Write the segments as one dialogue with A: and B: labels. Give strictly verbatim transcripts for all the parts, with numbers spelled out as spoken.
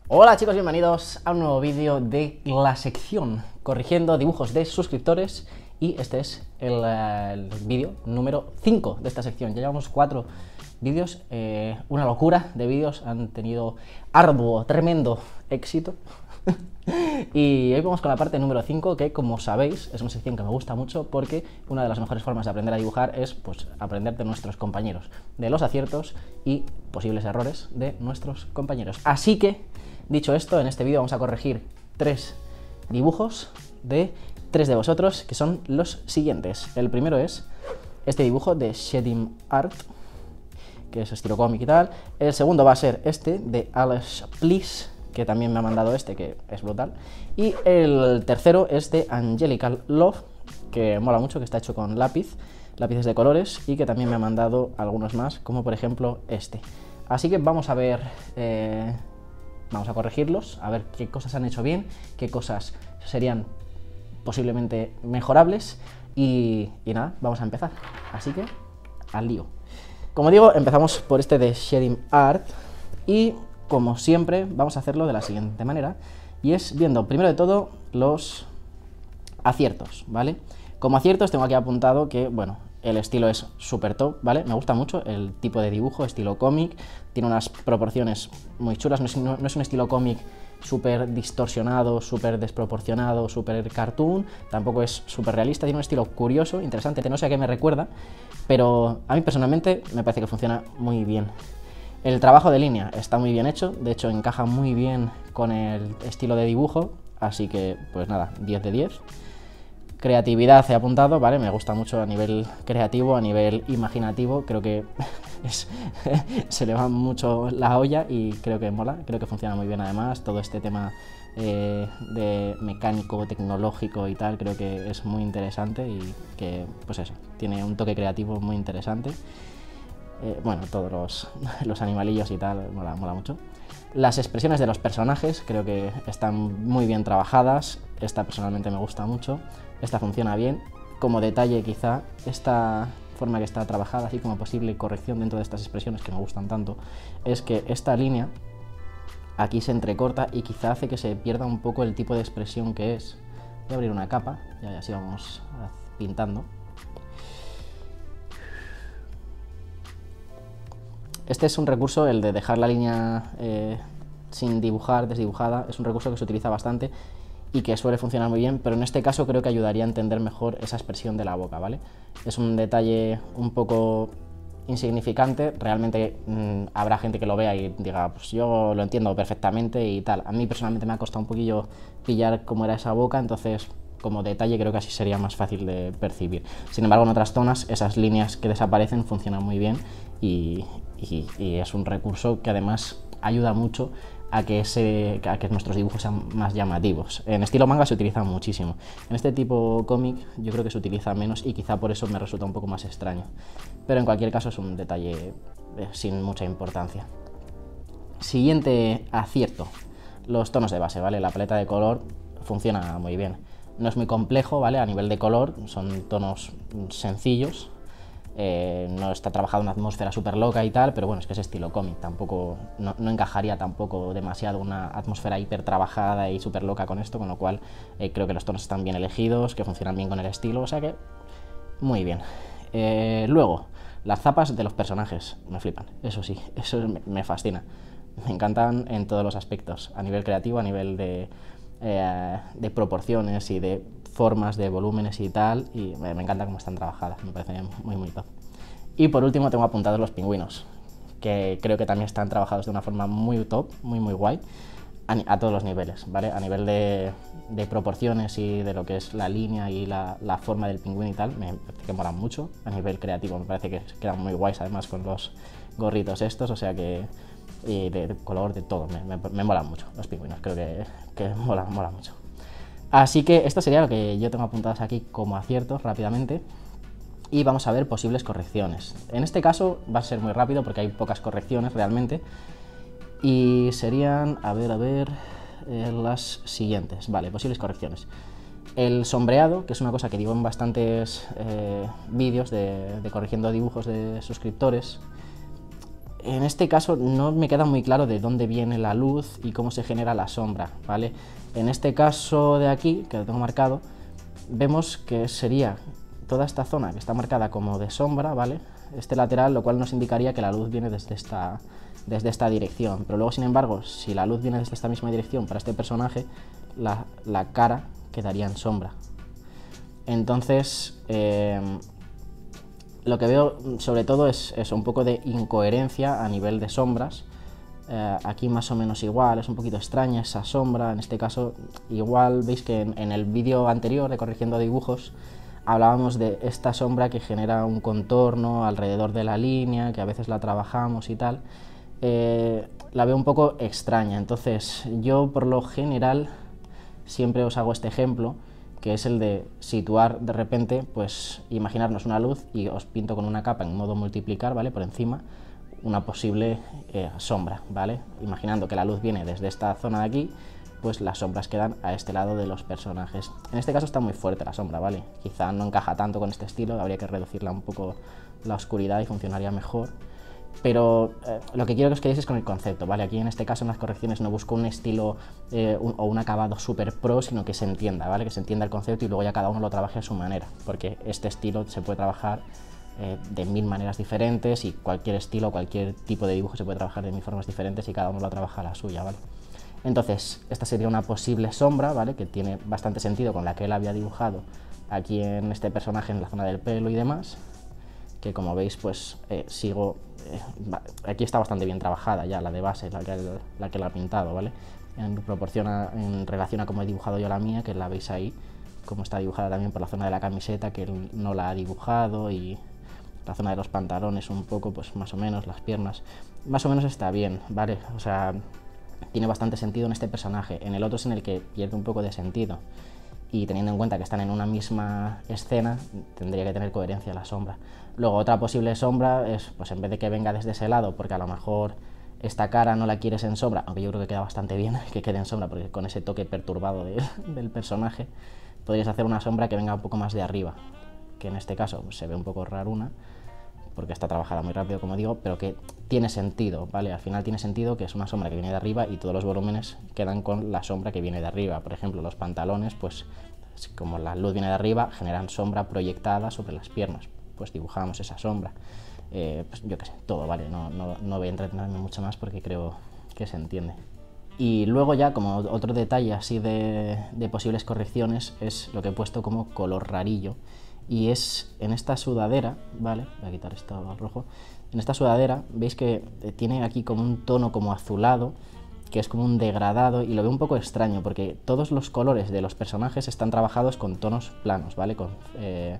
A: Hola chicos, bienvenidos a un nuevo vídeo de la sección corrigiendo dibujos de suscriptores. Y este es el, el vídeo número cinco de esta sección. Ya llevamos cuatro vídeos, eh, una locura de vídeos, han tenido arduo, tremendo éxito. Y hoy vamos con la parte número cinco, que como sabéis es una sección que me gusta mucho porque una de las mejores formas de aprender a dibujar es pues, aprender de nuestros compañeros, de los aciertos y posibles errores de nuestros compañeros. Así que, dicho esto, en este vídeo vamos a corregir tres dibujos de tres de vosotros, que son los siguientes. El primero es este dibujo de Shedim Art, que es estilo cómic y tal. El segundo va a ser este de Alex Please, que también me ha mandado este, que es brutal. Y el tercero es de Angelical Love, que mola mucho, que está hecho con lápiz, lápices de colores, y que también me ha mandado algunos más, como por ejemplo este. Así que vamos a ver, eh, vamos a corregirlos, a ver qué cosas han hecho bien, qué cosas serían posiblemente mejorables, y, y nada, vamos a empezar. Así que, al lío. Como digo, empezamos por este de Shedim Art, y como siempre, vamos a hacerlo de la siguiente manera, y es viendo, primero de todo, los aciertos, ¿vale? Como aciertos tengo aquí apuntado que, bueno, el estilo es súper top, ¿vale? Me gusta mucho el tipo de dibujo, estilo cómic, tiene unas proporciones muy chulas, no es, no, no es un estilo cómic súper distorsionado, súper desproporcionado, súper cartoon, tampoco es súper realista, tiene un estilo curioso, interesante, no sé a qué me recuerda, pero a mí personalmente me parece que funciona muy bien. El trabajo de línea está muy bien hecho, de hecho encaja muy bien con el estilo de dibujo, así que pues nada, diez de diez. Creatividad he apuntado, ¿vale? Me gusta mucho a nivel creativo, a nivel imaginativo, creo que es, se le va mucho la olla y creo que mola, creo que funciona muy bien además, todo este tema eh, de mecánico, tecnológico y tal, creo que es muy interesante y que, pues eso, tiene un toque creativo muy interesante. Eh, bueno, todos los, los animalillos y tal, mola, mola mucho. Las expresiones de los personajes creo que están muy bien trabajadas, esta personalmente me gusta mucho, esta funciona bien. Como detalle quizá, esta forma que está trabajada, así como posible corrección dentro de estas expresiones que me gustan tanto, es que esta línea aquí se entrecorta y quizá hace que se pierda un poco el tipo de expresión que es. Voy a abrir una capa y así vamos pintando. Este es un recurso, el de dejar la línea eh, sin dibujar, desdibujada, es un recurso que se utiliza bastante y que suele funcionar muy bien, pero en este caso creo que ayudaría a entender mejor esa expresión de la boca, ¿vale? Es un detalle un poco insignificante, realmente mmm, habrá gente que lo vea y diga, pues yo lo entiendo perfectamente y tal. A mí personalmente me ha costado un poquillo pillar cómo era esa boca, entonces como detalle creo que así sería más fácil de percibir. Sin embargo, en otras zonas esas líneas que desaparecen funcionan muy bien y, y, y es un recurso que además ayuda mucho a que, ese, a que nuestros dibujos sean más llamativos. En estilo manga se utiliza muchísimo. En este tipo cómic yo creo que se utiliza menos y quizá por eso me resulta un poco más extraño. Pero en cualquier caso es un detalle eh, sin mucha importancia. Siguiente acierto, los tonos de base, ¿vale? La paleta de color funciona muy bien. No es muy complejo, ¿vale? A nivel de color, son tonos sencillos. Eh, no está trabajada una atmósfera súper loca y tal, pero bueno, es que es estilo cómic, tampoco, no, no encajaría tampoco demasiado una atmósfera hiper trabajada y súper loca con esto, con lo cual eh, creo que los tonos están bien elegidos, que funcionan bien con el estilo, o sea que muy bien. Eh, luego, las zapas de los personajes, me flipan, eso sí, eso me, me fascina, me encantan en todos los aspectos, a nivel creativo, a nivel de, eh, de proporciones y de formas, de volúmenes y tal, y me, me encanta cómo están trabajadas, me parece muy muy top. Y por último tengo apuntados los pingüinos, que creo que también están trabajados de una forma muy top, muy muy guay, a, a todos los niveles, ¿vale? A nivel de, de proporciones y de lo que es la línea y la, la forma del pingüino y tal, me parece que molan mucho. A nivel creativo me parece que quedan muy guays además con los gorritos estos, o sea que y de, de color, de todo, me, me, me molan mucho los pingüinos, creo que, que molan, molan mucho. Así que esto sería lo que yo tengo apuntados aquí como aciertos rápidamente y vamos a ver posibles correcciones. En este caso va a ser muy rápido porque hay pocas correcciones realmente y serían, a ver, a ver, eh, las siguientes. Vale, posibles correcciones. El sombreado, que es una cosa que digo en bastantes eh, vídeos de, de corrigiendo dibujos de suscriptores, en este caso no me queda muy claro de dónde viene la luz y cómo se genera la sombra, ¿vale? En este caso de aquí, que lo tengo marcado, vemos que sería toda esta zona que está marcada como de sombra, ¿vale? Este lateral, lo cual nos indicaría que la luz viene desde esta, desde esta dirección. Pero luego, sin embargo, si la luz viene desde esta misma dirección para este personaje, la, la cara quedaría en sombra. Entonces, eh, lo que veo sobre todo es, es un poco de incoherencia a nivel de sombras. Eh, aquí más o menos igual, es un poquito extraña esa sombra. En este caso igual veis que en, en el vídeo anterior de Corrigiendo Dibujos hablábamos de esta sombra que genera un contorno alrededor de la línea, que a veces la trabajamos y tal. Eh, la veo un poco extraña, entonces yo por lo general siempre os hago este ejemplo, que es el de situar de repente, pues imaginarnos una luz y os pinto con una capa en modo multiplicar, ¿vale? Por encima una posible eh, sombra, ¿vale? Imaginando que la luz viene desde esta zona de aquí, pues las sombras quedan a este lado de los personajes. En este caso está muy fuerte la sombra, ¿vale? Quizá no encaja tanto con este estilo, habría que reducirla un poco la oscuridad y funcionaría mejor. Pero eh, lo que quiero que os quedéis es con el concepto, ¿vale? Aquí en este caso en las correcciones no busco un estilo eh, un, o un acabado super pro, sino que se entienda, ¿vale? Que se entienda el concepto y luego ya cada uno lo trabaje a su manera, porque este estilo se puede trabajar eh, de mil maneras diferentes y cualquier estilo, cualquier tipo de dibujo se puede trabajar de mil formas diferentes y cada uno lo trabaja a la suya, ¿vale? Entonces, esta sería una posible sombra, ¿vale? Que tiene bastante sentido con la que él había dibujado aquí en este personaje en la zona del pelo y demás, que como veis pues eh, sigo, eh, aquí está bastante bien trabajada ya la de base, la que, la que la ha pintado, ¿vale? En proporción a, en relación a cómo he dibujado yo la mía, que la veis ahí, como está dibujada también por la zona de la camiseta, que él no la ha dibujado, y la zona de los pantalones un poco, pues más o menos, las piernas, más o menos está bien, ¿vale? O sea, tiene bastante sentido en este personaje. En el otro es en el que pierde un poco de sentido, y teniendo en cuenta que están en una misma escena, tendría que tener coherencia la sombra. Luego otra posible sombra es, pues en vez de que venga desde ese lado, porque a lo mejor esta cara no la quieres en sombra, aunque yo creo que queda bastante bien que quede en sombra, porque con ese toque perturbado de, del personaje, podrías hacer una sombra que venga un poco más de arriba, que en este caso pues, se ve un poco raruna, porque está trabajada muy rápido, como digo, pero que tiene sentido, ¿vale? Al final tiene sentido que es una sombra que viene de arriba y todos los volúmenes quedan con la sombra que viene de arriba. Por ejemplo, los pantalones, pues como la luz viene de arriba, generan sombra proyectada sobre las piernas, pues dibujamos esa sombra. Eh, pues yo qué sé, todo, ¿vale? No, no, no voy a entretenerme mucho más porque creo que se entiende. Y luego ya, como otro detalle así de, de posibles correcciones, es lo que he puesto como color rarillo. Y es en esta sudadera, ¿vale? Voy a quitar esto al rojo. En esta sudadera, veis que tiene aquí como un tono como azulado, que es como un degradado, y lo veo un poco extraño, porque todos los colores de los personajes están trabajados con tonos planos, ¿vale? Con, eh,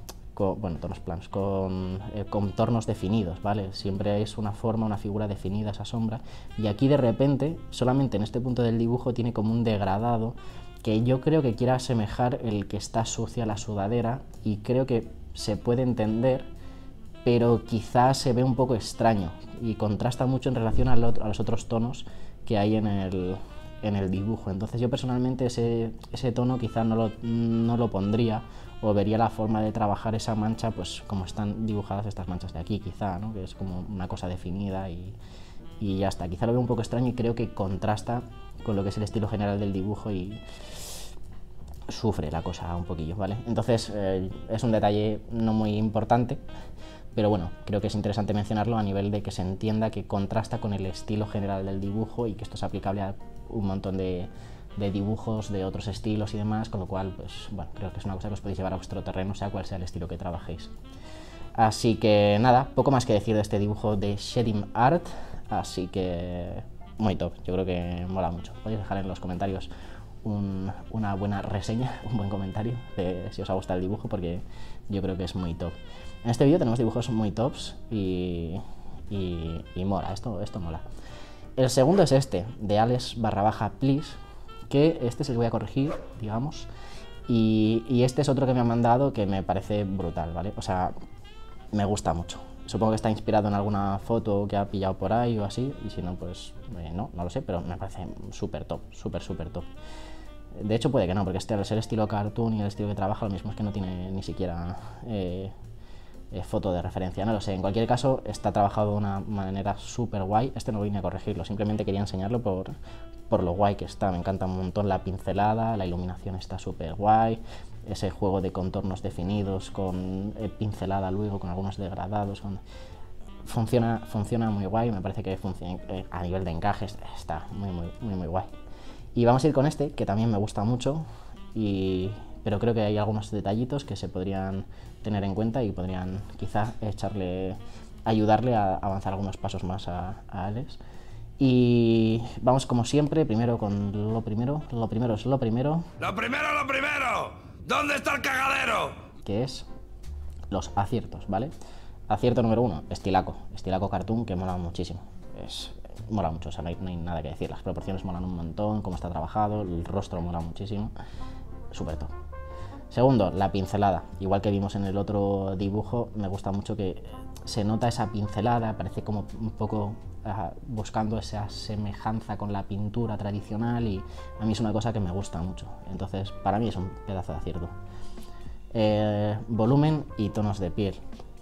A: con bueno, tonos planos, con eh, contornos definidos, ¿vale? Siempre es una forma, una figura definida esa sombra, y aquí de repente, solamente en este punto del dibujo, tiene como un degradado, que yo creo que quiere asemejar el que está sucia la sudadera, y creo que se puede entender, pero quizás se ve un poco extraño y contrasta mucho en relación a, lo, a los otros tonos que hay en el, en el dibujo. Entonces yo personalmente ese, ese tono quizás no lo, no lo pondría, o vería la forma de trabajar esa mancha pues como están dibujadas estas manchas de aquí, quizá, ¿no? Que es como una cosa definida y, y ya está. Quizá lo veo un poco extraño y creo que contrasta con lo que es el estilo general del dibujo y sufre la cosa un poquillo, ¿vale? Entonces eh, es un detalle no muy importante, pero bueno, creo que es interesante mencionarlo a nivel de que se entienda que contrasta con el estilo general del dibujo y que esto es aplicable a un montón de, de dibujos de otros estilos y demás, con lo cual, pues bueno, creo que es una cosa que os podéis llevar a vuestro terreno, sea cual sea el estilo que trabajéis. Así que nada, poco más que decir de este dibujo de Shedim Art, así que muy top, yo creo que mola mucho. Podéis dejar en los comentarios un, una buena reseña, un buen comentario de si os ha gustado el dibujo, porque yo creo que es muy top. En este vídeo tenemos dibujos muy tops y, y, y mola, esto, esto mola. El segundo es este, de Alex barra baja please, que este es el que voy a corregir, digamos, y, y este es otro que me han mandado que me parece brutal, ¿vale? O sea, me gusta mucho. Supongo que está inspirado en alguna foto que ha pillado por ahí o así, y si no, pues eh, no, no lo sé, pero me parece súper top, súper, súper top. De hecho puede que no, porque este al ser estilo cartoon y el estilo que trabaja, lo mismo es que no tiene ni siquiera... Eh, eh, foto de referencia, no lo sé. En cualquier caso, está trabajado de una manera súper guay. Este no vine a corregirlo, simplemente quería enseñarlo por, por lo guay que está. Me encanta un montón la pincelada, la iluminación está súper guay, ese juego de contornos definidos con eh, pincelada luego, con algunos degradados, con... Funciona, funciona muy guay, me parece que funciona, eh, a nivel de encaje está muy, muy, muy, muy guay. Y vamos a ir con este, que también me gusta mucho, y, pero creo que hay algunos detallitos que se podrían tener en cuenta y podrían quizá echarle, ayudarle a avanzar algunos pasos más a, a Alex. Y vamos como siempre, primero con lo primero, lo primero es lo primero.
B: ¡Lo primero, lo primero! ¿Dónde está el cagadero?
A: Que es los aciertos, ¿vale? Acierto número uno, estilaco, estilaco cartoon, que mola muchísimo. Es, mola mucho, o sea, no hay, no hay nada que decir. Las proporciones molan un montón, cómo está trabajado, el rostro mola muchísimo. Súper top. Segundo, la pincelada. Igual que vimos en el otro dibujo, me gusta mucho que se nota esa pincelada, parece como un poco uh, buscando esa semejanza con la pintura tradicional, y a mí es una cosa que me gusta mucho. Entonces, para mí es un pedazo de acierto. Eh, volumen y tonos de piel.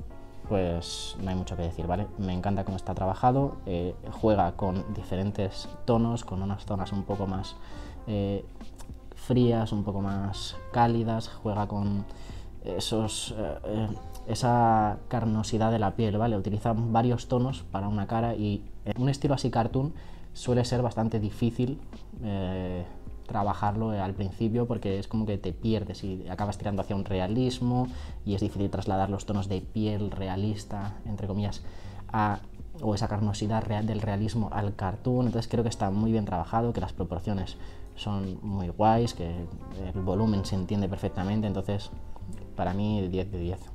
A: Pues no hay mucho que decir, ¿vale? Me encanta cómo está trabajado, eh, juega con diferentes tonos, con unas zonas un poco más eh, frías, un poco más cálidas, juega con esos, eh, esa carnosidad de la piel, ¿vale? Utiliza varios tonos para una cara, y en un estilo así cartoon suele ser bastante difícil eh, trabajarlo al principio, porque es como que te pierdes y acabas tirando hacia un realismo, y es difícil trasladar los tonos de piel realista, entre comillas, a, o esa carnosidad real del realismo al cartoon. Entonces creo que está muy bien trabajado, que las proporciones son muy guays, que el volumen se entiende perfectamente. Entonces, para mí, diez de diez.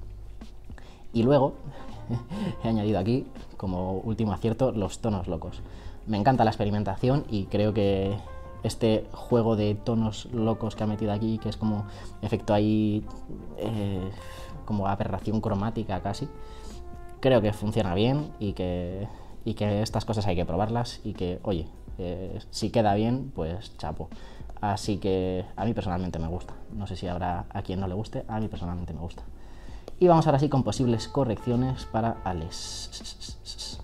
A: Y luego he añadido aquí, como último acierto, los tonos locos. Me encanta la experimentación, y creo que este juego de tonos locos que ha metido aquí, que es como efecto ahí, eh, como aberración cromática casi, creo que funciona bien, y que, y que estas cosas hay que probarlas, y que, oye, eh, si queda bien, pues chapo. Así que a mí personalmente me gusta. No sé si habrá a quien no le guste, a mí personalmente me gusta. Y vamos ahora sí con posibles correcciones para Alex.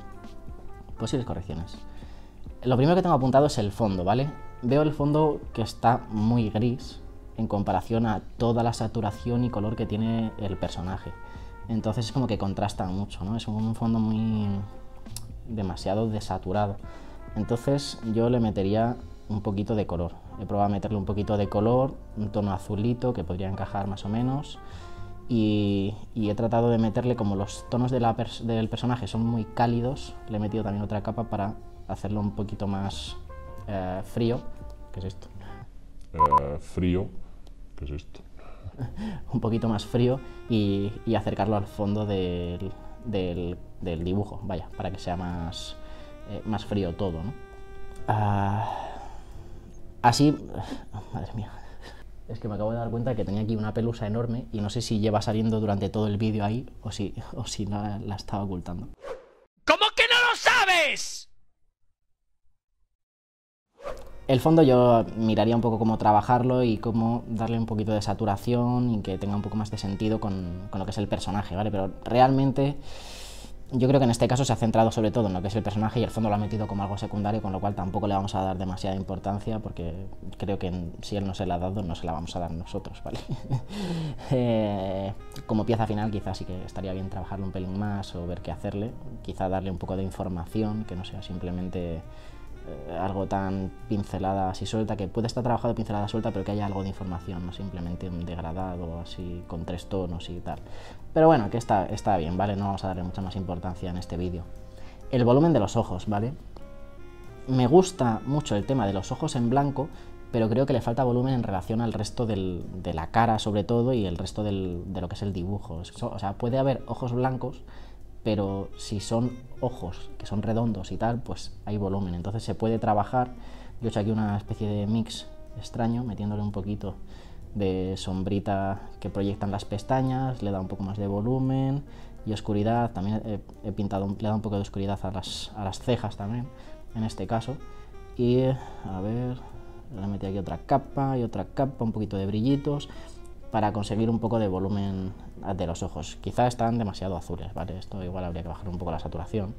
A: Posibles correcciones. Lo primero que tengo apuntado es el fondo, ¿vale? Veo el fondo que está muy gris en comparación a toda la saturación y color que tiene el personaje. Entonces es como que contrasta mucho, ¿no? Es un fondo muy... demasiado desaturado. Entonces yo le metería un poquito de color. He probado a meterle un poquito de color, un tono azulito que podría encajar más o menos. Y, y he tratado de meterle, como los tonos de la pers del personaje son muy cálidos, le he metido también otra capa para hacerlo un poquito más eh, frío. ¿Qué es esto?
C: Uh, frío. ¿Qué es esto?
A: Un poquito más frío, y, y acercarlo al fondo del, del, del dibujo, vaya, para que sea más, eh, más frío todo, ¿no? Uh, así... Madre mía. Es que me acabo de dar cuenta que tenía aquí una pelusa enorme, y no sé si lleva saliendo durante todo el vídeo ahí, o si, o si la, la estaba ocultando.
B: ¿Cómo que no lo sabes?
A: El fondo yo miraría un poco cómo trabajarlo y cómo darle un poquito de saturación y que tenga un poco más de sentido con, con lo que es el personaje, ¿vale? Pero realmente yo creo que en este caso se ha centrado sobre todo en lo que es el personaje, y el fondo lo ha metido como algo secundario, con lo cual tampoco le vamos a dar demasiada importancia, porque creo que en, si él no se la ha dado, no se la vamos a dar nosotros, ¿vale? eh, como pieza final quizás sí que estaría bien trabajarlo un pelín más, o ver qué hacerle, quizá darle un poco de información, que no sea simplemente eh, algo tan pincelada así suelta, que puede estar trabajado pincelada suelta, pero que haya algo de información, no simplemente un degradado así con tres tonos y tal. Pero bueno, que está, está bien, ¿vale? No vamos a darle mucha más importancia en este vídeo. El volumen de los ojos, ¿vale? Me gusta mucho el tema de los ojos en blanco, pero creo que le falta volumen en relación al resto del, de la cara, sobre todo, y el resto del, de lo que es el dibujo. O sea, puede haber ojos blancos, pero si son ojos que son redondos y tal, pues hay volumen. Entonces se puede trabajar. Yo he hecho aquí una especie de mix extraño, metiéndole un poquito de sombrita que proyectan las pestañas, le da un poco más de volumen, y oscuridad. También he, he pintado, le da un poco de oscuridad a las, a las cejas también, en este caso. Y a ver, le metí aquí otra capa y otra capa, un poquito de brillitos. para conseguir un poco de volumen de los ojos. Quizá están demasiado azules, ¿vale? Esto igual habría que bajar un poco la saturación.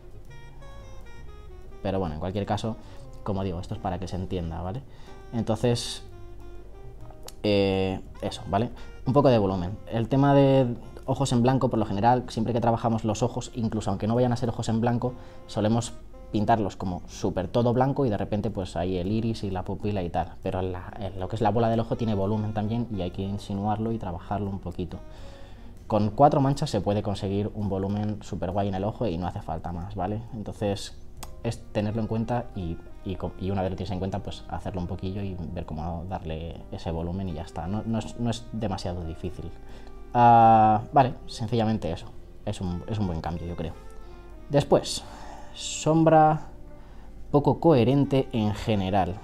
A: Pero bueno, en cualquier caso, como digo, esto es para que se entienda, ¿vale? Entonces, eh, eso, ¿vale? Un poco de volumen. El tema de ojos en blanco, por lo general, siempre que trabajamos los ojos, incluso aunque no vayan a ser ojos en blanco, solemos pintarlos como súper todo blanco y de repente pues hay el iris y la pupila y tal, pero en la, en lo que es la bola del ojo tiene volumen también y hay que insinuarlo y trabajarlo un poquito. Con cuatro manchas se puede conseguir un volumen súper guay en el ojo y no hace falta más, ¿vale? Entonces es tenerlo en cuenta y, y, y una vez lo tienes en cuenta, pues hacerlo un poquillo y ver cómo darle ese volumen y ya está, no, no, es, no es demasiado difícil. Uh, vale, sencillamente eso, es un, es un buen cambio, yo creo. Después, sombra poco coherente en general.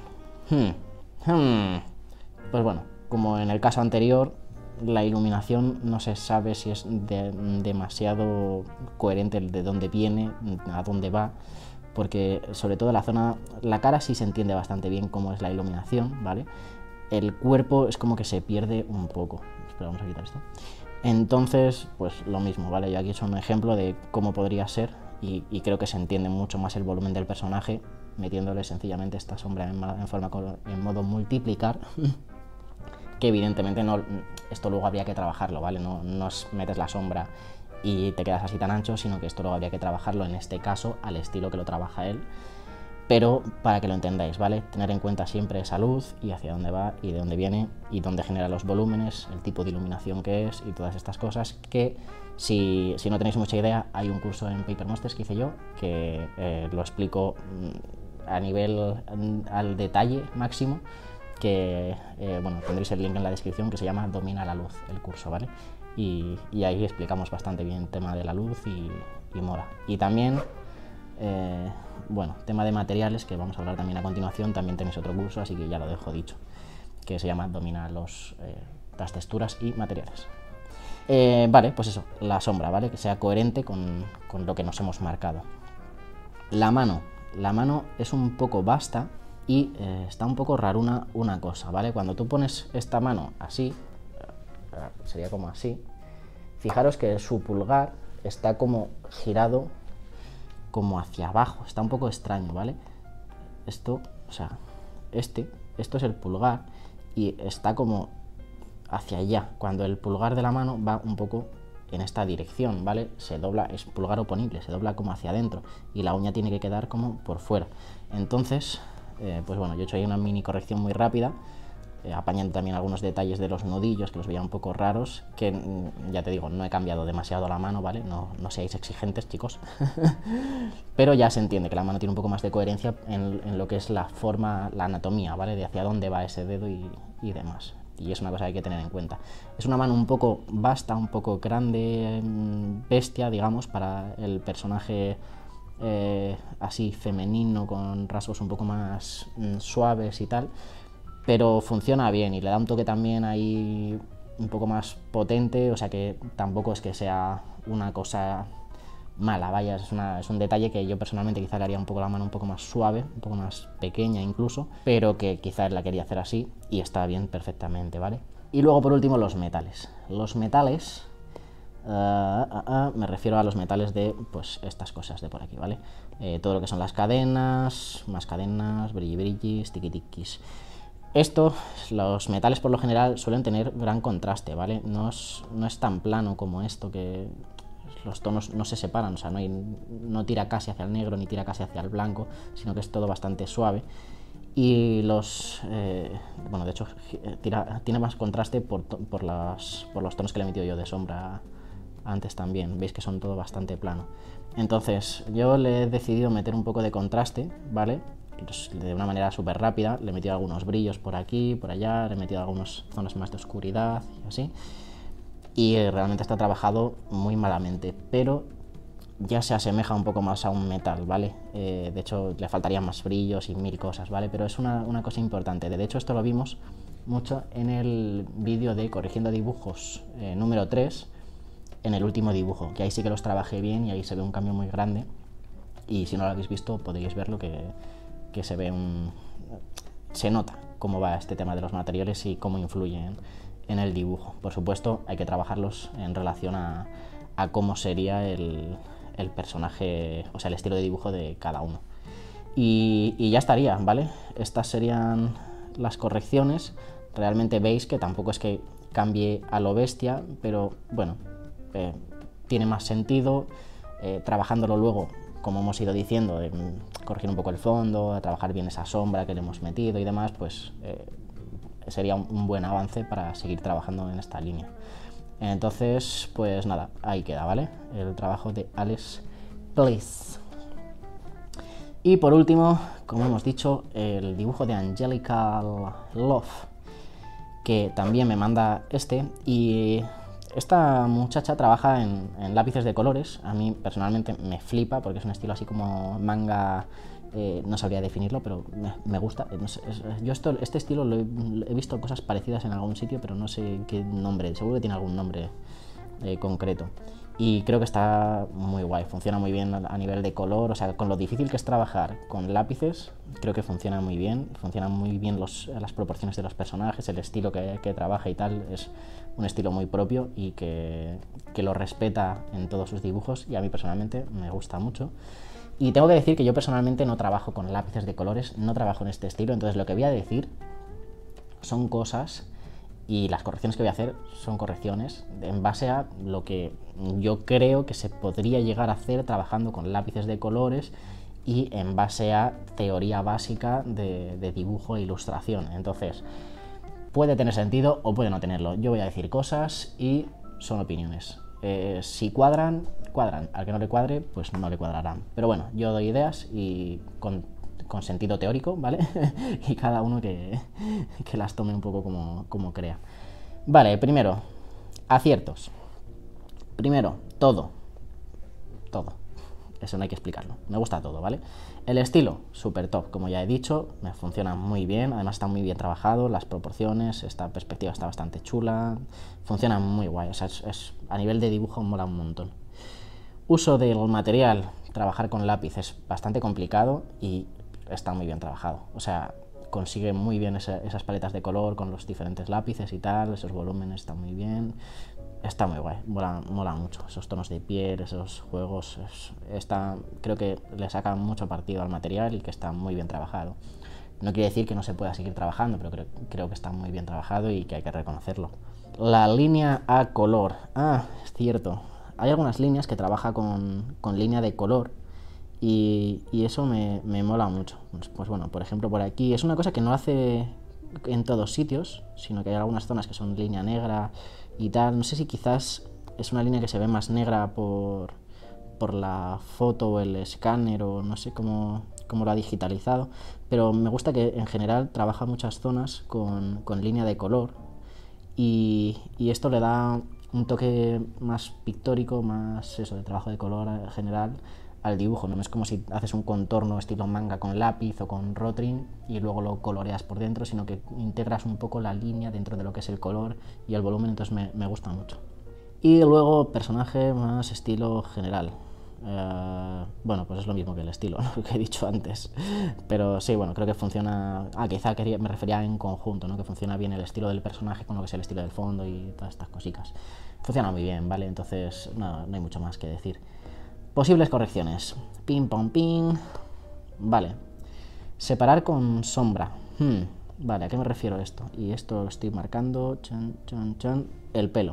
A: Hmm. Hmm. Pues bueno, como en el caso anterior, la iluminación no se sabe si es de, demasiado coherente de dónde viene, a dónde va, porque sobre todo la zona, la cara sí se entiende bastante bien cómo es la iluminación, ¿vale? El cuerpo es como que se pierde un poco. Espera, vamos a quitar esto. Entonces, pues lo mismo, ¿vale? Yo aquí he hecho un ejemplo de cómo podría ser y, y creo que se entiende mucho más el volumen del personaje metiéndole sencillamente esta sombra en, en, forma, en modo multiplicar, que evidentemente no, esto luego habría que trabajarlo, ¿vale? No, no metes la sombra y te quedas así tan ancho, sino que esto luego habría que trabajarlo, en este caso, al estilo que lo trabaja él. Pero para que lo entendáis, ¿vale? Tener en cuenta siempre esa luz y hacia dónde va y de dónde viene y dónde genera los volúmenes, el tipo de iluminación que es y todas estas cosas que si, si no tenéis mucha idea, hay un curso en Paper Monsters que hice yo que eh, lo explico a nivel, al detalle máximo, que eh, bueno, tendréis el link en la descripción, que se llama Domina la luz, el curso, ¿vale? Y, y ahí explicamos bastante bien el tema de la luz y, y mola. Y también... Eh, bueno, tema de materiales, que vamos a hablar también a continuación, también tenéis otro curso, así que ya lo dejo dicho, que se llama Domina los, eh, las texturas y materiales. Eh, vale, pues eso, la sombra, ¿vale? Que sea coherente con, con lo que nos hemos marcado. La mano, la mano es un poco vasta y eh, está un poco raruna una cosa, ¿vale? Cuando tú pones esta mano así, sería como así, fijaros que su pulgar está como girado como hacia abajo, está un poco extraño, ¿vale? Esto, o sea, este, esto es el pulgar y está como hacia allá, cuando el pulgar de la mano va un poco en esta dirección, ¿vale? Se dobla, es pulgar oponible, se dobla como hacia adentro y la uña tiene que quedar como por fuera. Entonces, eh, pues bueno, yo he hecho ahí una mini corrección muy rápida, Eh, apañando también algunos detalles de los nudillos que los veía un poco raros, que ya te digo, no he cambiado demasiado la mano, ¿vale? No, no seáis exigentes, chicos. Pero ya se entiende que la mano tiene un poco más de coherencia en, en lo que es la forma, la anatomía, ¿vale? De hacia dónde va ese dedo y, y demás. Y es una cosa que hay que tener en cuenta. Es una mano un poco vasta, un poco grande, bestia, digamos, para el personaje eh, así femenino, con rasgos un poco más mm, suaves y tal. Pero funciona bien y le da un toque también ahí un poco más potente, o sea que tampoco es que sea una cosa mala, vaya, es, una, es un detalle que yo personalmente quizá le haría un poco la mano un poco más suave, un poco más pequeña incluso, pero que quizás la quería hacer así y está bien perfectamente, ¿vale? Y luego por último los metales. Los metales, uh, uh, uh, me refiero a los metales de pues estas cosas de por aquí, ¿vale? Eh, todo lo que son las cadenas, más cadenas, brilli brillis, tiki tikis. Esto, los metales por lo general suelen tener gran contraste, ¿vale? No es, no es tan plano como esto, que los tonos no se separan, o sea, no, hay, no tira casi hacia el negro ni tira casi hacia el blanco, sino que es todo bastante suave. Y los, eh, bueno, de hecho, tira, tiene más contraste por, por, las, por los tonos que le he metido yo de sombra antes también, veis que son todo bastante plano. Entonces, yo le he decidido meter un poco de contraste, ¿vale? De una manera súper rápida, le he metido algunos brillos por aquí, por allá, le he metido algunas zonas más de oscuridad y así, y realmente está trabajado muy malamente, pero ya se asemeja un poco más a un metal, ¿vale? Eh, de hecho le faltarían más brillos y mil cosas, ¿vale? Pero es una, una cosa importante. De hecho esto lo vimos mucho en el vídeo de Corrigiendo Dibujos eh, número tres, en el último dibujo, que ahí sí que los trabajé bien y ahí se ve un cambio muy grande, y si no lo habéis visto podéis verlo, que que se ve un... se nota cómo va este tema de los materiales y cómo influyen en el dibujo. Por supuesto, hay que trabajarlos en relación a, a cómo sería el, el personaje, o sea, el estilo de dibujo de cada uno. Y, y ya estaría, ¿vale? Estas serían las correcciones. Realmente veis que tampoco es que cambie a lo bestia, pero bueno, eh, tiene más sentido. Eh, trabajándolo luego, como hemos ido diciendo, de corregir un poco el fondo, a trabajar bien esa sombra que le hemos metido y demás, pues eh, sería un, un buen avance para seguir trabajando en esta línea. Entonces, pues nada, ahí queda, ¿vale? El trabajo de Alex Place. Y por último, como hemos dicho, el dibujo de Angelica Love, que también me manda este, y esta muchacha trabaja en, en lápices de colores. A mí personalmente me flipa porque es un estilo así como manga, eh, no sabría definirlo, pero me, me gusta. Es, es, yo esto, este estilo lo he, he visto cosas parecidas en algún sitio, pero no sé qué nombre, seguro que tiene algún nombre eh, concreto. Y creo que está muy guay, funciona muy bien a nivel de color, o sea, con lo difícil que es trabajar con lápices, creo que funciona muy bien, funcionan muy bien los, las proporciones de los personajes, el estilo que, que trabaja y tal, es un estilo muy propio y que, que lo respeta en todos sus dibujos, y a mí personalmente me gusta mucho. Y tengo que decir que yo personalmente no trabajo con lápices de colores, no trabajo en este estilo, entonces lo que voy a decir son cosas, y las correcciones que voy a hacer son correcciones en base a lo que yo creo que se podría llegar a hacer trabajando con lápices de colores y en base a teoría básica de, de dibujo e ilustración. Entonces, puede tener sentido o puede no tenerlo. Yo voy a decir cosas y son opiniones. Eh, si cuadran, cuadran. Al que no le cuadre, pues no le cuadrarán. Pero bueno, yo doy ideas y con, con sentido teórico, ¿vale? Y cada uno que, que las tome un poco como, como crea. Vale, primero, aciertos. Primero, todo. Todo. Eso no hay que explicarlo. Me gusta todo, ¿vale? El estilo, súper top, como ya he dicho, me funciona muy bien, además está muy bien trabajado, las proporciones, esta perspectiva está bastante chula, funciona muy guay, o sea, es, es, a nivel de dibujo mola un montón. Uso del material, trabajar con lápiz es bastante complicado y está muy bien trabajado, o sea, consigue muy bien esa, esas paletas de color con los diferentes lápices y tal, esos volúmenes están muy bien. Está muy guay, mola, mola mucho, esos tonos de piel, esos juegos, es, está, creo que le sacan mucho partido al material y que está muy bien trabajado. No quiere decir que no se pueda seguir trabajando, pero creo, creo que está muy bien trabajado y que hay que reconocerlo. La línea a color, ah, es cierto, hay algunas líneas que trabaja con, con línea de color y, y eso me, me mola mucho. Pues, pues bueno, por ejemplo por aquí, es una cosa que no hace en todos sitios, sino que hay algunas zonas que son línea negra y tal. No sé si quizás es una línea que se ve más negra por, por la foto o el escáner, o no sé cómo, cómo lo ha digitalizado, pero me gusta que en general trabaja muchas zonas con, con línea de color y, y esto le da un toque más pictórico, más eso, de trabajo de color en general al dibujo. No es como si haces un contorno estilo manga con lápiz o con Rotring y luego lo coloreas por dentro, sino que integras un poco la línea dentro de lo que es el color y el volumen, entonces me, me gusta mucho. Y luego personaje más estilo general. Uh, bueno, pues es lo mismo que el estilo, ¿no? Que he dicho antes, pero sí, bueno, creo que funciona. Ah, quizá quería, me refería en conjunto, ¿no? Que funciona bien el estilo del personaje con lo que es el estilo del fondo y todas estas cositas. Funciona muy bien, ¿vale? Entonces no, no hay mucho más que decir. Posibles correcciones. Ping, pong, ping. Vale. Separar con sombra. Hmm. Vale, ¿a qué me refiero esto? Y esto lo estoy marcando. Chan, chan, chan. El pelo.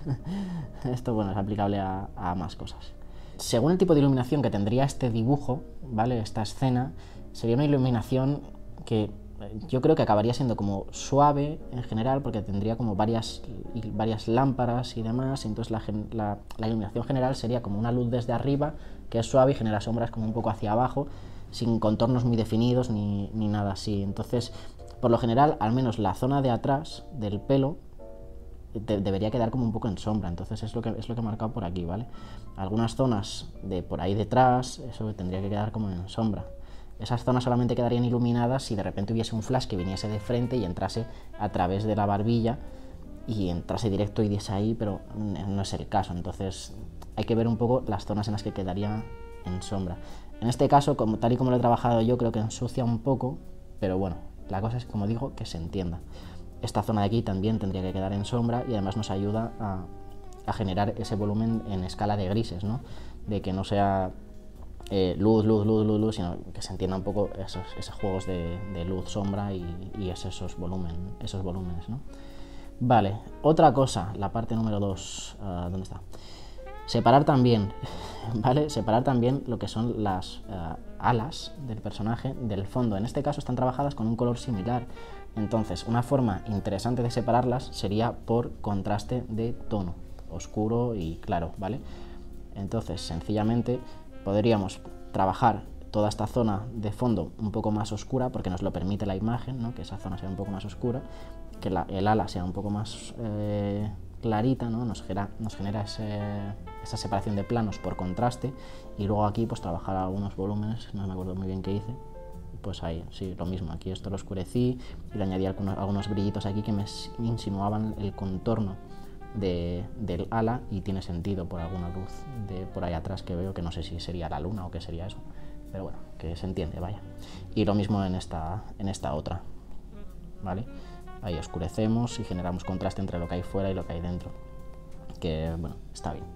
A: Esto, bueno, es aplicable a, a más cosas. Según el tipo de iluminación que tendría este dibujo, ¿vale? Esta escena, sería una iluminación que yo creo que acabaría siendo como suave en general, porque tendría como varias, varias lámparas y demás, y entonces la, la, la iluminación general sería como una luz desde arriba, que es suave y genera sombras como un poco hacia abajo, sin contornos muy definidos ni, ni nada así. Entonces, por lo general, al menos la zona de atrás del pelo de, debería quedar como un poco en sombra, entonces es lo que es lo que he marcado por aquí, ¿vale? Algunas zonas de por ahí detrás, eso tendría que quedar como en sombra. Esas zonas solamente quedarían iluminadas si de repente hubiese un flash que viniese de frente y entrase a través de la barbilla y entrase directo y diese ahí, pero no es el caso, entonces hay que ver un poco las zonas en las que quedaría en sombra. En este caso, como, tal y como lo he trabajado yo, creo que ensucia un poco, pero bueno, la cosa es, como digo, que se entienda. esta zona de aquí también tendría que quedar en sombra y además nos ayuda a, a generar ese volumen en escala de grises, ¿no? De que no sea eh, luz, luz, luz, luz, luz, sino que se entienda un poco esos, esos juegos de, de luz, sombra y, y es esos, volumen, esos volúmenes, ¿no? Vale, otra cosa, la parte número dos, uh, ¿dónde está? Separar también, ¿vale? Separar también lo que son las uh, alas del personaje del fondo. En este caso están trabajadas con un color similar. Entonces, una forma interesante de separarlas sería por contraste de tono, oscuro y claro, ¿vale? Entonces, sencillamente podríamos trabajar toda esta zona de fondo un poco más oscura, porque nos lo permite la imagen, ¿no? Que esa zona sea un poco más oscura, que la, el ala sea un poco más eh, clarita, ¿no? Nos genera, nos genera ese, esa separación de planos por contraste, y luego aquí pues trabajar algunos volúmenes, no me acuerdo muy bien qué hice, pues ahí, sí, lo mismo, aquí esto lo oscurecí y le añadí algunos, algunos brillitos aquí que me insinuaban el contorno de, del ala, y tiene sentido por alguna luz de por ahí atrás que veo, que no sé si sería la luna o qué sería eso, pero bueno, que se entiende, vaya. Y lo mismo en esta, en esta otra, ¿vale? Ahí oscurecemos y generamos contraste entre lo que hay fuera y lo que hay dentro, que bueno, está bien.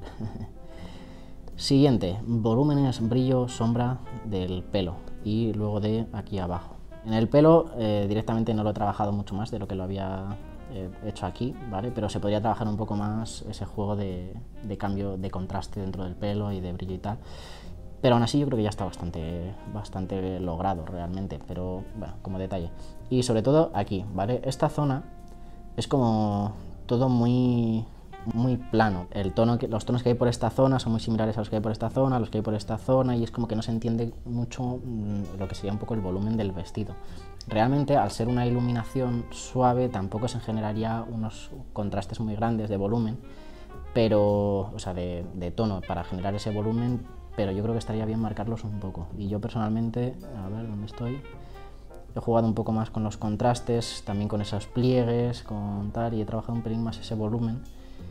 A: Siguiente, volúmenes, brillo, sombra del pelo y luego de aquí abajo. En el pelo eh, directamente no lo he trabajado mucho más de lo que lo había eh, hecho aquí, ¿vale? Pero se podría trabajar un poco más ese juego de, de cambio de contraste dentro del pelo y de brillo y tal. Pero aún así yo creo que ya está bastante, bastante logrado realmente, pero bueno, como detalle. Y sobre todo aquí, ¿vale? Esta zona es como todo muy, muy plano. El tono que, los tonos que hay por esta zona son muy similares a los que hay por esta zona, a los que hay por esta zona, y es como que no se entiende mucho mmm, lo que sería un poco el volumen del vestido. Realmente, al ser una iluminación suave, tampoco se generaría unos contrastes muy grandes de volumen, pero, o sea, de, de tono para generar ese volumen, pero yo creo que estaría bien marcarlos un poco. Y yo personalmente, a ver dónde estoy, he jugado un poco más con los contrastes, también con esos pliegues, con tal, y he trabajado un pelín más ese volumen,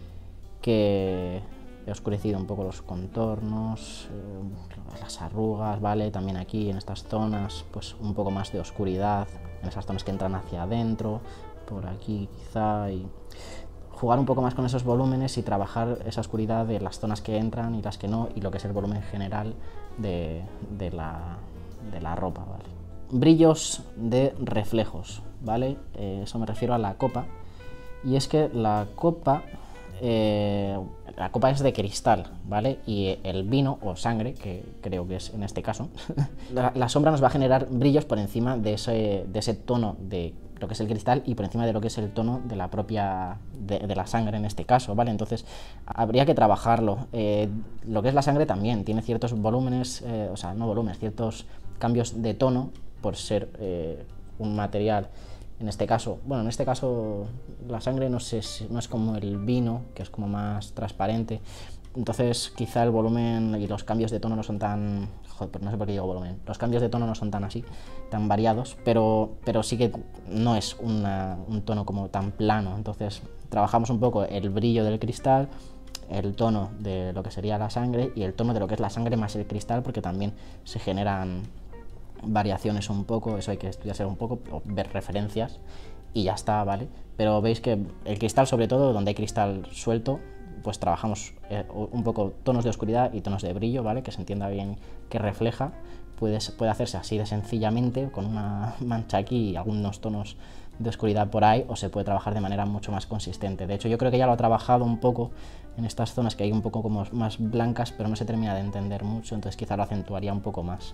A: que he oscurecido un poco los contornos, eh, las arrugas, ¿vale? También aquí en estas zonas, pues un poco más de oscuridad, en esas zonas que entran hacia adentro, por aquí quizá, y jugar un poco más con esos volúmenes y trabajar esa oscuridad de las zonas que entran y las que no, y lo que es el volumen general de, de, la, de la ropa, ¿vale? Brillos de reflejos, ¿vale? Eh, eso me refiero a la copa, y es que la copa, eh, la copa es de cristal, ¿vale? Y el vino o sangre, que creo que es en este caso, la, la sombra nos va a generar brillos por encima de ese, de ese tono de lo que es el cristal y por encima de lo que es el tono de la propia, de, de la sangre en este caso, ¿vale? Entonces habría que trabajarlo. Eh, lo que es la sangre también tiene ciertos volúmenes, eh, o sea, no volúmenes, ciertos cambios de tono por ser eh, un material, en este caso, bueno, en este caso la sangre no, sé, no es como el vino, que es como más transparente, entonces quizá el volumen y los cambios de tono no son tan, joder, no sé por qué digo volumen, los cambios de tono no son tan así, tan variados, pero, pero sí que no es una, un tono como tan plano. Entonces trabajamos un poco el brillo del cristal, el tono de lo que sería la sangre y el tono de lo que es la sangre más el cristal, porque también se generan variaciones un poco, eso hay que estudiarse un poco, o ver referencias y ya está, ¿vale? Pero veis que el cristal, sobre todo donde hay cristal suelto, pues trabajamos eh, un poco tonos de oscuridad y tonos de brillo, ¿vale? Que se entienda bien que refleja. Puede, puede hacerse así de sencillamente, con una mancha aquí y algunos tonos de oscuridad por ahí, o se puede trabajar de manera mucho más consistente. De hecho, yo creo que ya lo he trabajado un poco en estas zonas que hay un poco como más blancas, pero no se termina de entender mucho, entonces quizá lo acentuaría un poco más.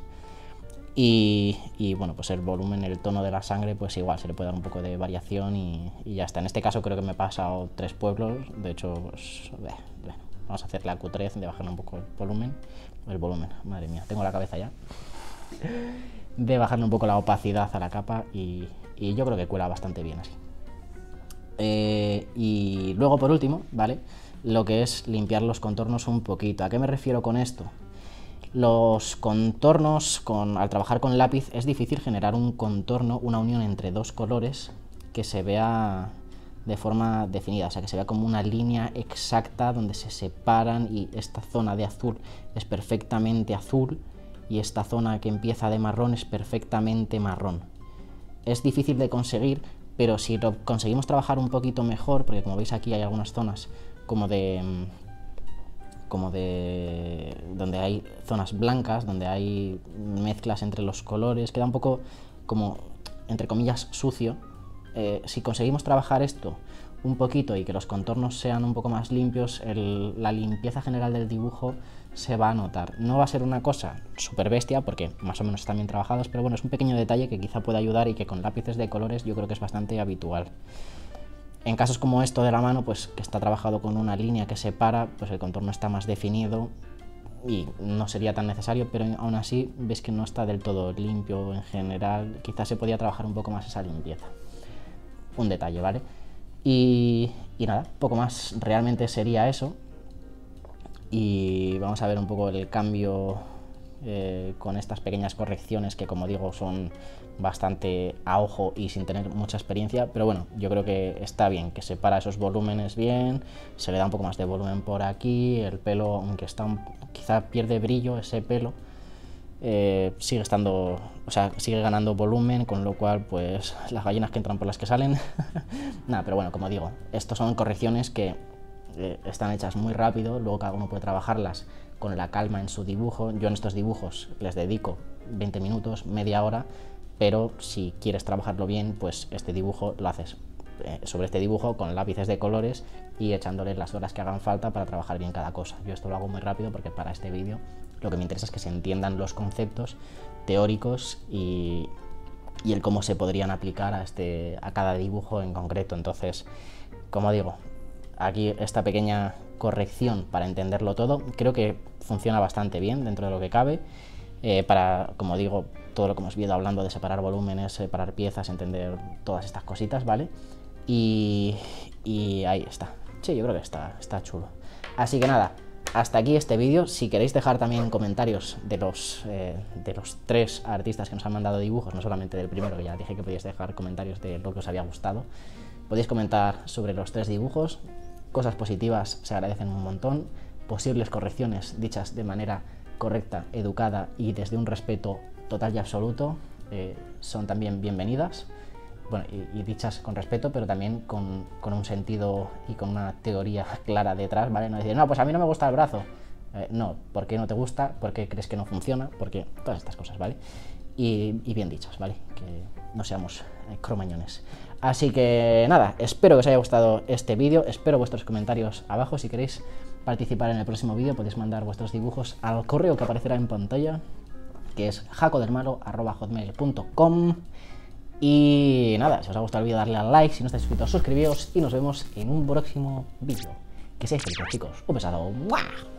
A: Y, y bueno, pues el volumen, el tono de la sangre, pues igual se le puede dar un poco de variación y, y ya está. En este caso creo que me he pasado tres pueblos, de hecho, pues, bleh, bleh. Vamos a hacer la cutrez de bajar un poco el volumen, el volumen, madre mía, tengo la cabeza ya, de bajarle un poco la opacidad a la capa y, y yo creo que cuela bastante bien así. Eh, y luego por último, ¿vale? Lo que es limpiar los contornos un poquito. ¿A qué me refiero con esto? Los contornos, con, al trabajar con lápiz, es difícil generar un contorno, una unión entre dos colores que se vea de forma definida, o sea, que se vea como una línea exacta donde se separan y esta zona de azul es perfectamente azul y esta zona que empieza de marrón es perfectamente marrón. Es difícil de conseguir pero si lo conseguimos trabajar un poquito mejor, porque como veis aquí hay algunas zonas como de... como de... donde hay zonas blancas, donde hay mezclas entre los colores, queda un poco como, entre comillas, sucio. Eh, si conseguimos trabajar esto un poquito y que los contornos sean un poco más limpios, el, la limpieza general del dibujo se va a notar. No va a ser una cosa súper bestia porque más o menos están bien trabajados, pero bueno, es un pequeño detalle que quizá pueda ayudar y que con lápices de colores yo creo que es bastante habitual. En casos como esto de la mano, pues que está trabajado con una línea que separa, pues el contorno está más definido y no sería tan necesario, pero aún así ves que no está del todo limpio en general. Quizás se podía trabajar un poco más esa limpieza. Un detalle, ¿vale? Y, y nada, poco más, realmente sería eso. Y vamos a ver un poco el cambio eh, con estas pequeñas correcciones que, como digo, son bastante a ojo y sin tener mucha experiencia, pero bueno, yo creo que está bien, que separa esos volúmenes bien, se le da un poco más de volumen por aquí, el pelo, aunque está un, quizá pierde brillo ese pelo, eh, sigue estando, o sea, sigue ganando volumen, con lo cual, pues, las gallinas que entran por las que salen. Nada, pero bueno, como digo, estos son correcciones que eh, están hechas muy rápido, luego cada uno puede trabajarlas con la calma en su dibujo. Yo en estos dibujos les dedico veinte minutos, media hora, pero si quieres trabajarlo bien, pues este dibujo lo haces eh, sobre este dibujo con lápices de colores y echándole las horas que hagan falta para trabajar bien cada cosa. Yo esto lo hago muy rápido porque para este vídeo lo que me interesa es que se entiendan los conceptos teóricos y, y el cómo se podrían aplicar a, este, a cada dibujo en concreto. Entonces, como digo, aquí esta pequeña corrección para entenderlo todo creo que funciona bastante bien dentro de lo que cabe. Eh, para, como digo, todo lo que hemos ido hablando de separar volúmenes, separar piezas, entender todas estas cositas, ¿vale? Y, y ahí está. Sí, yo creo que está, está chulo. Así que nada, hasta aquí este vídeo. Si queréis dejar también comentarios de los, eh, de los tres artistas que nos han mandado dibujos, no solamente del primero, que ya dije que podíais dejar comentarios de lo que os había gustado, podéis comentar sobre los tres dibujos. Cosas positivas se agradecen un montón, posibles correcciones dichas de manera correcta, educada y desde un respeto total y absoluto eh, son también bienvenidas. Bueno, y, y dichas con respeto, pero también con, con un sentido y con una teoría clara detrás, ¿vale? No decir, no, pues a mí no me gusta el brazo. Eh, no, ¿por qué no te gusta? ¿Por qué crees que no funciona? Porque todas estas cosas, ¿vale? Y, y bien dichas, ¿vale? Que no seamos eh, cromañones. Así que nada, espero que os haya gustado este vídeo, espero vuestros comentarios abajo. Si queréis participar en el próximo vídeo podéis mandar vuestros dibujos al correo que aparecerá en pantalla, que es jacodelmalo arroba hotmail punto com. Y nada, si os ha gustado el vídeo darle al like, si no estáis suscritos suscribíos y nos vemos en un próximo vídeo. Que seáis felices, chicos. Un besado. ¡Buah!